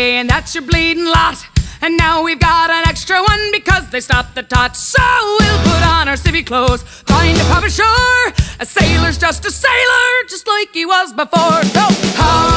saying that's your bleeding lot. And now we've got an extra one because they stopped the tot. So we'll put on our civvy clothes, find a pub ashore. A sailor's just a sailor, just like he was before. Oh,